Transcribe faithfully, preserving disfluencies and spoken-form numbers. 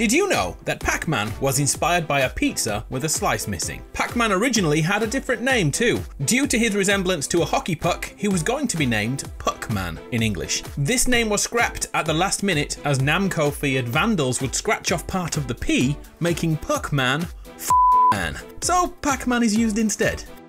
Did you know that Pac-Man was inspired by a pizza with a slice missing? Pac-Man originally had a different name too. Due to his resemblance to a hockey puck, he was going to be named Puck-Man in English. This name was scrapped at the last minute as Namco feared vandals would scratch off part of the P, making Puck-Man F***Man. So Pac-Man is used instead.